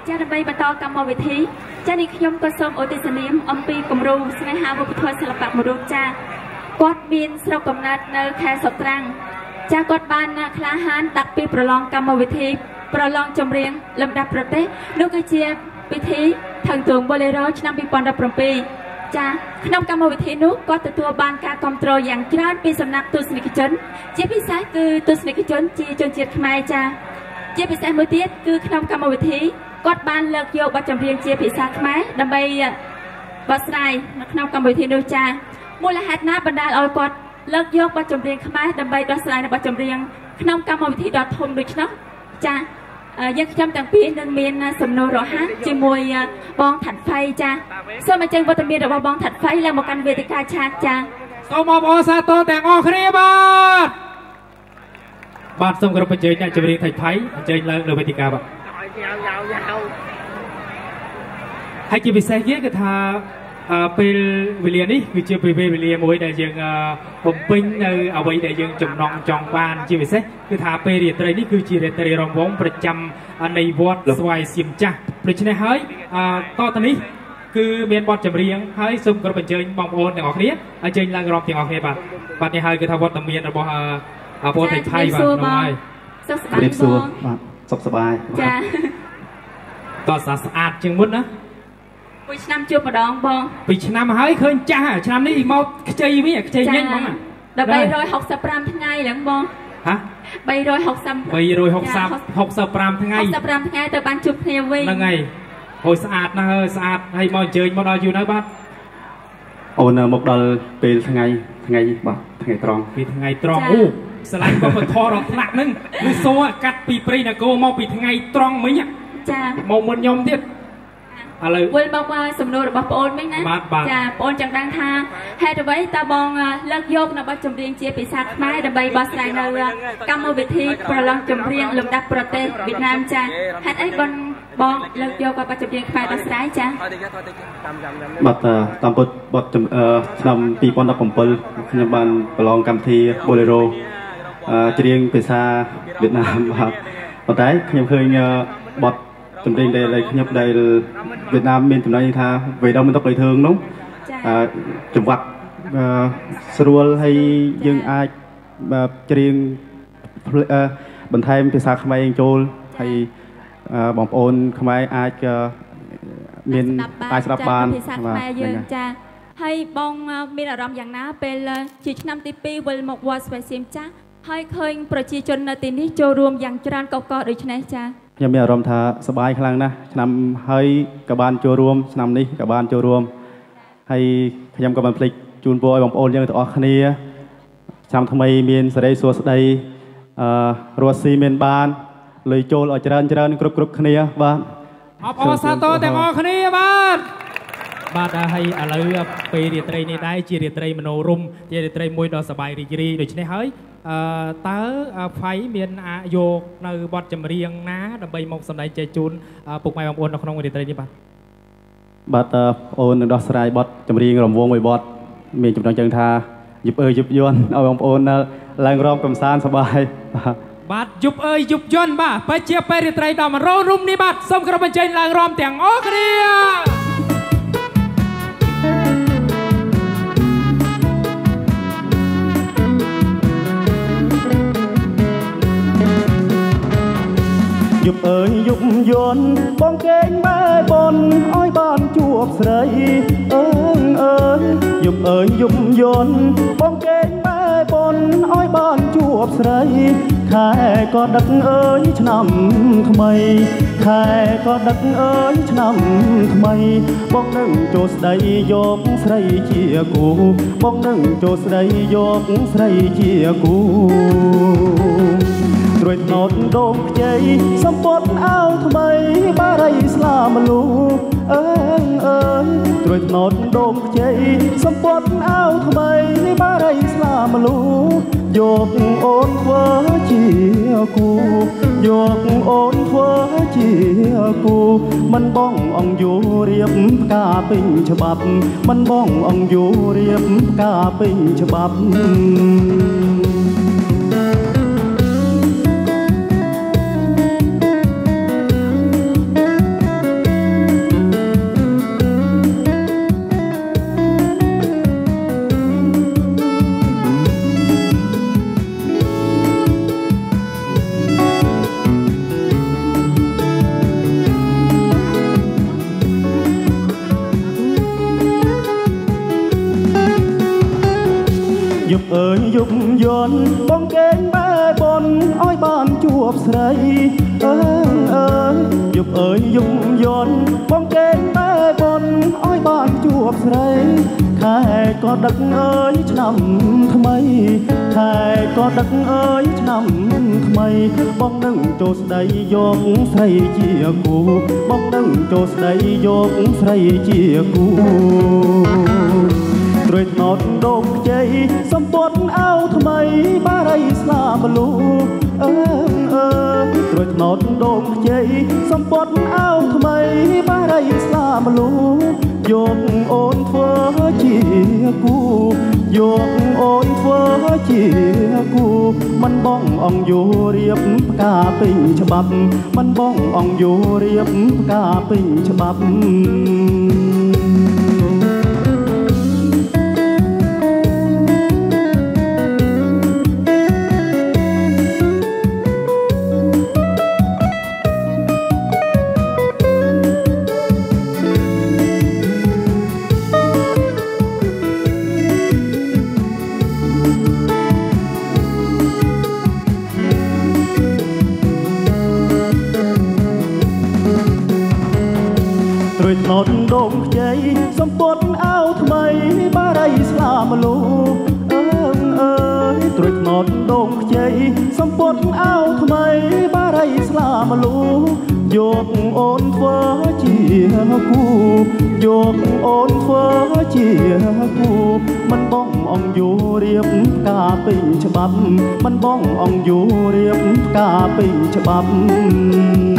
ចាដើម្បីបន្តកម្មវិធីចានេះខ្ញុំក៏សូមឧទ្ទិសនាមអំពីគំរូស្នេហាវប្បធម៌សិល្បៈមរុចាគាត់មានស្រុកកំណើតនៅខេត្តសុត្រាំងចាគាត់បានក្លាហានដាក់ពីប្រឡងកម្មវិធីប្រឡងចម្រៀងលំដាប់ប្រទេសនោះគឺជាពិធីថងទួងបូឡេរ៉ូឆ្នាំ2017ចាក្នុងកម្មវិធីនោះគាត់ទទួលបានការគាំទ្រយ៉ាងច្រើនពីសំណាក់ទស្សនិកជនជាពិសេសគឺទស្សនិកជនជាជនជាតិខ្មែរចាជាពិសេសមួយទៀតគឺក្នុងកម្មវិធីគាត់បានលើកយកបទចម្រៀងជាភាសាខ្មែរដើម្បីបកស្រាយនៅក្នុងកម្មវិធីនោះចាមូលហេតុណាបណ្ដាលឲ្យគាត់លើកយកបទចម្រៀងខ្មែរដើម្បីដោះស្រាយនៅបទចម្រៀងក្នុងកម្មវិធីដ៏ធំដូចនោះចាយើងខ្ញុំទាំងពីរនឹងមានសំណួររហ័សជាមួយបងថាត់ហ្វៃចាសូមអញ្ជើញវត្តមានរបស់បងថាត់ហ្វៃឡើងមកកាន់វេទិកាឆាតចាសូមអបអរសាទរទាំងអស់គ្នាបាទសូមគោរពអញ្ជើញអ្នកចម្រៀងថាត់ហ្វៃអញ្ជើញឡើងលើវេទិកាបាទហើយជាពិសេសទៀតគឺថាពេលវេលានេះគឺជាពេលវេលាមួយដែលយើងបំពេញនៅអ្វីដែលយើងចំណងចង់បានជាពិសេសគឺថាពេលរាត្រីនេះគឺជារាត្រីរង្វង់ប្រចាំនៃវត្តស្វាយសៀមចាស់ដូច្នេះហើយតទៅនេះគឺមានបទចម្រៀងហើយសូមគោរពអញ្ជើញបងប្អូនទាំងអស់គ្នាអញ្ជើញឡើងរាំទាំងអស់គ្នាបាទនេះហើយគឺថាវត្តមានរបស់ពលថៃថៃបាទនោះហើយសុខសប្បាយបាទសុខសប្បាយចាតោះស្អាតជាងមុនណាពីឆ្នាំជួបម្ដងបងពីឆ្នាំហើយឃើញចាស់ឆ្នាំនេះមកខ្ចីវិញខ្ចីញញបង 365ថ្ងៃឡើងបងហ៎365ថ្ងៃ 65ថ្ងៃទៅបានជួបគ្នាវិញហ្នឹងហើយអូយស្អាតណាស់ហើយស្អាតហើយមកអញ្ជើញមកដល់យូរនៅបាទអូនមកដល់ពេលថ្ងៃបាទថ្ងៃត្រង់ពីថ្ងៃត្រង់អូស្រឡាញ់បងពធរដល់ថ្នាក់ហ្នឹងគឺសួរកាត់ពីព្រៃនគរមកពីថ្ងៃត្រង់មិញចាមកមុនខ្ញុំទៀតឥឡូវវិលមកសំណួររបស់បងអូនវិញណាចាបងអូនចង់ដឹងថាហេតុអ្វីតើបងលើកយកនៅបទចម្រៀងជាភាសាខ្មែរដើម្បីបកស្រាយនៅកម្មវិធីប្រឡងចម្រៀងលំដាប់ប្រទេសវៀតណាមចាហេតុអីបងលើកយកបទចម្រៀងខ្មែរបកស្រាយចាបាទតាមពុតបទឆ្នាំ2017ខ្ញុំបានប្រឡងកម្មវិធី Bolero ច្រៀងភាសាវៀតណាមបាទប៉ុន្តែខ្ញុំឃើញបទចម្រៀងដែលខ្ញុំដែលវៀតណាមមានចំណុចថាវេដងមិនទុកឲ្យធឿងនោះចង្វាក់ស្រួលហើយយើងអាចច្រៀងបន្ថែមភាសាខ្មែរចូលហើយបងប្អូនខ្មែរអាចមានអាចស្ដាប់បានភាសាខ្មែរយើងចាហើយបងមានអារម្មណ៍យ៉ាងណាពេលជាឆ្នាំទី2វិលមកវត្តស្វាយសៀមចាស់ហើយឃើញប្រជាជននៅទីនេះចូលរួមយ៉ាងច្រើនកកដូចនេះចាខ្ញុំមានអារម្មណ៍ថាសប្បាយខ្លាំងណាស់ឆ្នាំហើយក៏បានចូលរួមឆ្នាំនេះក៏បានចូលរួមហើយខ្ញុំក៏បានភ្លេចជូនពរឲ្យបងប្អូនយើងទាំងអស់គ្នាឆ្នាំថ្មីមានសេរីសួស្តីរស់ស៊ីមានបានលុយចូលឲ្យច្រើនគ្រប់គ្នាបាទអបអរសាទរទាំងអស់គ្នាបាទហើយឥឡូវពេលរាត្រីនេះដែរជារាត្រីមនោរម្យជារាត្រីមួយដ៏សប្បាយរីករាយដូច្នេះហើយតើហ្វៃមានយកនៅបទចម្រៀងណាដើម្បីមកសម្ដែងចែកជូនពុកម៉ែបងប្អូននៅក្នុងរាត្រីនេះបាទអូននឹងដោះស្រាយបទចម្រៀងរង្វង់មួយបទមានចំណងជើងថាយប់យប់យន់ឲ្យបងប្អូនឡើងរំកំសាន្តសប្បាយបាទយប់យប់យន់បាទបើជាពេលរាត្រីដ៏មនោរម្យនេះបាទសូមគោរពអញ្ជើញឡើងរំទាំងអស់គ្នាយប់យប់យន់បងកេងបែបនឲ្យបានជួបស្រីយប់យប់យន់បងកេងបែបនឲ្យបានជួបស្រីខែក៏ដឹកឆ្នាំថ្មីខែក៏ដឹកឆ្នាំថ្មីបងនឹងចូលស្ដីយកស្រីជាគូបងនឹងចូលស្ដីយកស្រីជាគូត្រួយណូតដងខ្ចីសំពត់អាវថ្មីបារីស្លាមលូត្រួយណូតដងខ្ចីសំពត់អាវថ្មីបារីស្លាមលូយកអូនធ្វើជាគូយកអូនធ្វើជាគូមិនបងអង្គយូរៀបផ្កាពេញច្បាប់មិនបងអង្គយូរៀបផ្កាពេញច្បាប់ยุบยนบ้องเก่งแม่บนอ้อยบ้านจวบใส่ยุบยุบยนบ้องเก่งแม่บนอ้อยบ้านจวบใส่แค่ก็ดักช้ำทำไมแค่ก็ดักช้ำทำไมบ้องนึ่งโจสได้ยกใส่เจียกูบ้องนึ่งโจสได้ยกใส่เจียกูโดยนอดดงใจสมบูรณ์เอาทำไมบ้าไรสลาบลูโดยนอดดงใจสมบูรณ์เอาทำไมบ้าไรสลาบลูโยกโอนเฟ้อเจียกูโยกโอนเฟ้อเจียกูมันบ้องอ่องอยู่เรียบกาปิ่งฉบับมันบ้องอ่องอยู่เรียบกาปิ่งฉบับนอดดงใจสมบูรณ์เอาทำไมบ้าไรสลามาลูตรวจนอดดงใจสมบูรณ์เอาทำไมบ้าไรสลามาลูโยกโอนเฟ้อเจียกูโยกโอนเฟ้อเจียกูมันบ้องอ่องอยู่เรียบกาปิ่งฉบับมันบ้องอ่องอยู่เรียบกาปิ่งฉบับ